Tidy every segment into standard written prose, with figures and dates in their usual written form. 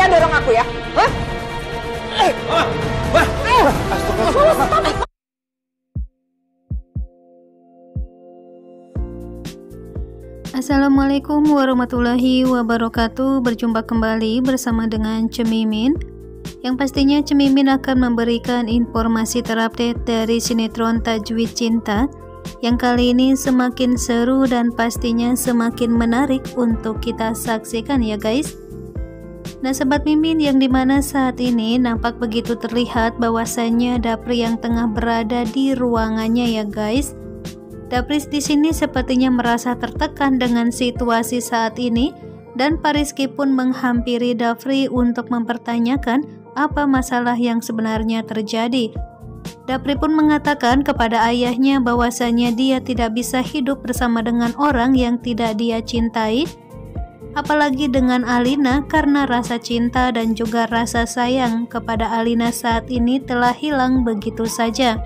dorong aku ya? Hah? Assalamualaikum warahmatullahi wabarakatuh. Berjumpa kembali bersama dengan Cemimin. Yang pastinya Cemimin akan memberikan informasi terupdate dari sinetron Tajwid Cinta yang kali ini semakin seru dan pastinya semakin menarik untuk kita saksikan ya guys. Nah Sobat Mimin, yang dimana saat ini nampak begitu terlihat bahwasannya Dapri yang tengah berada di ruangannya ya guys. Dapri di sini sepertinya merasa tertekan dengan situasi saat ini dan Pak Rizky pun menghampiri Dapri untuk mempertanyakan apa masalah yang sebenarnya terjadi. Dapri pun mengatakan kepada ayahnya bahwasannya dia tidak bisa hidup bersama dengan orang yang tidak dia cintai, apalagi dengan Alina, karena rasa cinta dan juga rasa sayang kepada Alina saat ini telah hilang begitu saja.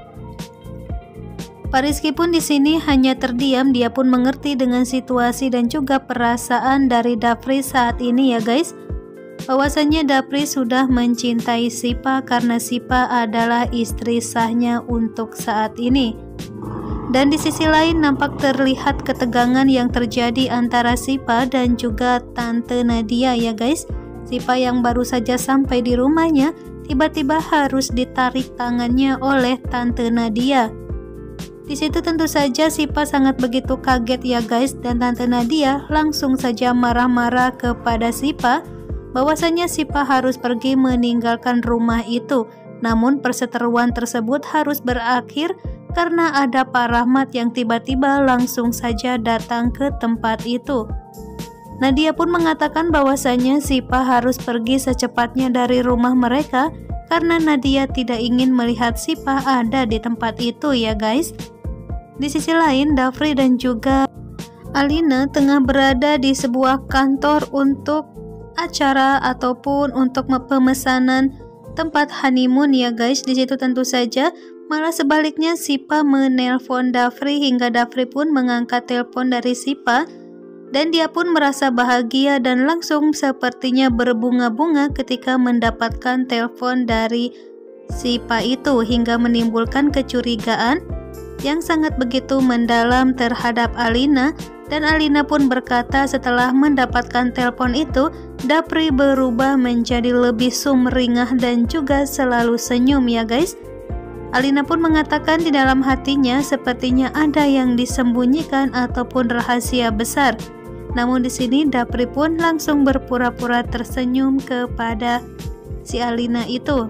Pak Rizky pun di sini hanya terdiam, dia pun mengerti dengan situasi dan juga perasaan dari Dapri saat ini ya guys. Bahwasannya Dapri sudah mencintai Sipa karena Sipa adalah istri sahnya untuk saat ini. Dan di sisi lain nampak terlihat ketegangan yang terjadi antara Sipa dan juga Tante Nadia ya guys. Sipa yang baru saja sampai di rumahnya tiba-tiba harus ditarik tangannya oleh Tante Nadia. Di situ tentu saja Sipa sangat begitu kaget ya guys, dan Tante Nadia langsung saja marah-marah kepada Sipa bahwasanya Sipa harus pergi meninggalkan rumah itu. Namun perseteruan tersebut harus berakhir karena ada Pak Rahmat yang tiba-tiba langsung saja datang ke tempat itu. Nadia pun mengatakan bahwasanya Sipa harus pergi secepatnya dari rumah mereka karena Nadia tidak ingin melihat Sipa ada di tempat itu ya guys. Di sisi lain Dapri dan juga Alina tengah berada di sebuah kantor untuk acara ataupun untuk pemesanan tempat honeymoon ya guys. Di situ tentu saja malah sebaliknya Sipa menelpon Dapri hingga Dapri pun mengangkat telepon dari Sipa dan dia pun merasa bahagia dan langsung sepertinya berbunga-bunga ketika mendapatkan telepon dari Sipa itu hingga menimbulkan kecurigaan yang sangat begitu mendalam terhadap Alina. Dan Alina pun berkata setelah mendapatkan telepon itu, Dapri berubah menjadi lebih sumringah dan juga selalu senyum ya guys. Alina pun mengatakan di dalam hatinya sepertinya ada yang disembunyikan ataupun rahasia besar. Namun di sini Dapri pun langsung berpura-pura tersenyum kepada si Alina itu.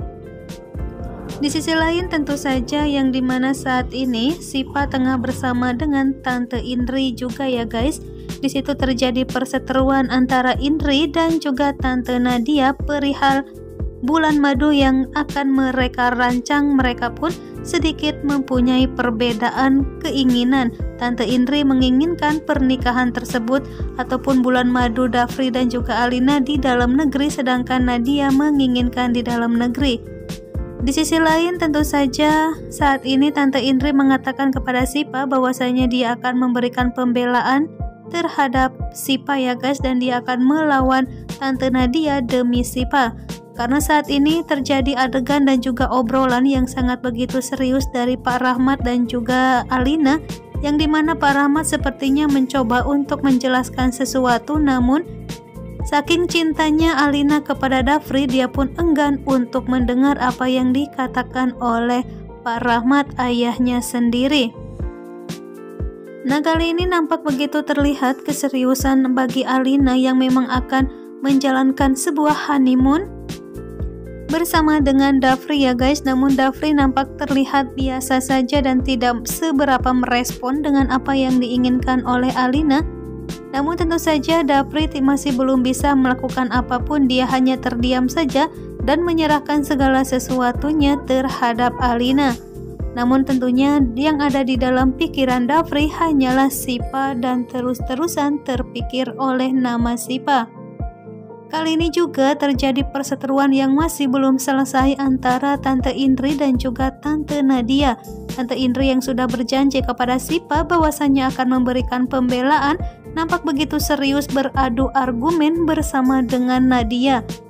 Di sisi lain tentu saja yang dimana saat ini Sipa tengah bersama dengan Tante Indri juga ya guys. Di situ terjadi perseteruan antara Indri dan juga Tante Nadia perihal bulan madu yang akan mereka rancang. Mereka pun sedikit mempunyai perbedaan keinginan. Tante Indri menginginkan pernikahan tersebut ataupun bulan madu Dapri dan juga Alina di dalam negeri, sedangkan Nadia menginginkan di dalam negeri. Di sisi lain tentu saja saat ini Tante Indri mengatakan kepada Sipa bahwasanya dia akan memberikan pembelaan terhadap Sipa ya guys, dan dia akan melawan Tante Nadia demi Sipa. Karena saat ini terjadi adegan dan juga obrolan yang sangat begitu serius dari Pak Rahmat dan juga Alina, yang dimana Pak Rahmat sepertinya mencoba untuk menjelaskan sesuatu, namun saking cintanya Alina kepada Dapri, dia pun enggan untuk mendengar apa yang dikatakan oleh Pak Rahmat ayahnya sendiri. Nah kali ini nampak begitu terlihat keseriusan bagi Alina yang memang akan menjalankan sebuah honeymoon bersama dengan Dapri ya guys. Namun Dapri nampak terlihat biasa saja dan tidak seberapa merespon dengan apa yang diinginkan oleh Alina. Namun tentu saja Dapri masih belum bisa melakukan apapun, dia hanya terdiam saja dan menyerahkan segala sesuatunya terhadap Alina. Namun tentunya yang ada di dalam pikiran Dapri hanyalah Sipa dan terus-terusan terpikir oleh nama Sipa. Kali ini juga terjadi perseteruan yang masih belum selesai antara Tante Indri dan juga Tante Nadia. Tante Indri yang sudah berjanji kepada Sipa bahwasannya akan memberikan pembelaan, nampak begitu serius beradu argumen bersama dengan Nadia.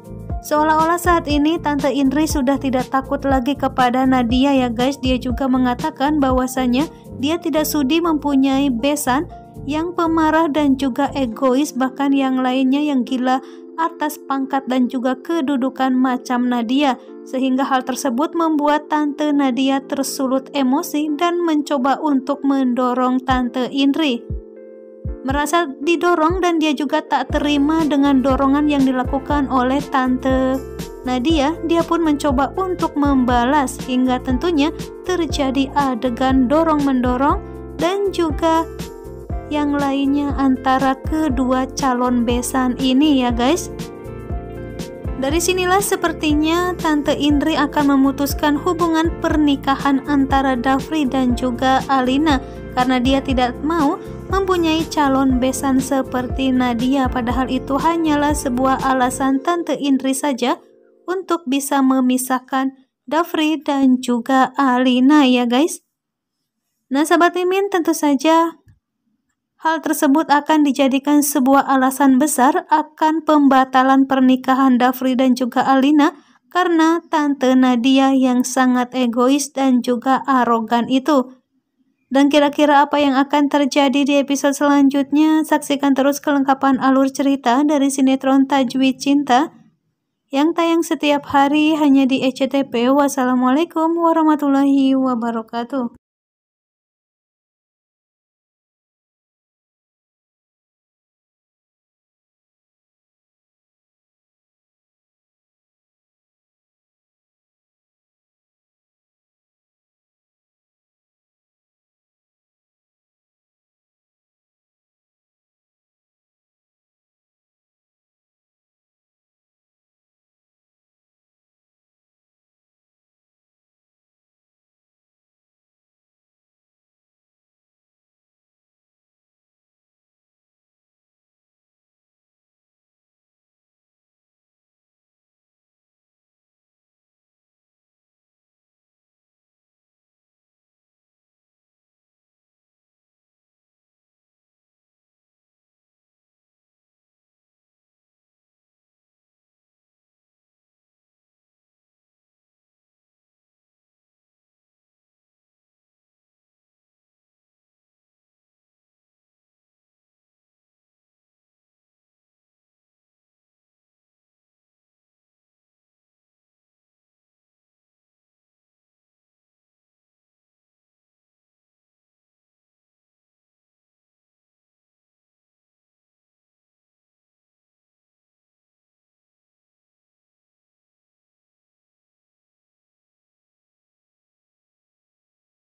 Seolah-olah saat ini Tante Indri sudah tidak takut lagi kepada Nadia ya guys. Dia juga mengatakan bahwasanya dia tidak sudi mempunyai besan yang pemarah dan juga egois, bahkan yang lainnya yang gila atas pangkat dan juga kedudukan macam Nadia. Sehingga hal tersebut membuat Tante Nadia tersulut emosi dan mencoba untuk mendorong Tante Indri. Merasa didorong dan dia juga tak terima dengan dorongan yang dilakukan oleh Tante Nadia, dia pun mencoba untuk membalas hingga tentunya terjadi adegan dorong-mendorong dan juga yang lainnya antara kedua calon besan ini ya guys. Dari sinilah sepertinya Tante Indri akan memutuskan hubungan pernikahan antara Dafri dan juga Alina karena dia tidak mau mempunyai calon besan seperti Nadia, padahal itu hanyalah sebuah alasan Tante Indri saja untuk bisa memisahkan Dafri dan juga Alina ya guys. Nah sahabat Mimin, tentu saja hal tersebut akan dijadikan sebuah alasan besar akan pembatalan pernikahan Dafri dan juga Alina karena Tante Nadia yang sangat egois dan juga arogan itu. Dan kira-kira apa yang akan terjadi di episode selanjutnya? Saksikan terus kelengkapan alur cerita dari sinetron Tajwid Cinta yang tayang setiap hari hanya di SCTV. Wassalamualaikum warahmatullahi wabarakatuh.